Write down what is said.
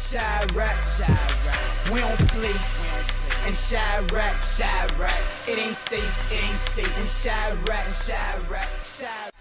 Chirac, we don't play. In Chirac, it ain't safe, in Chirac.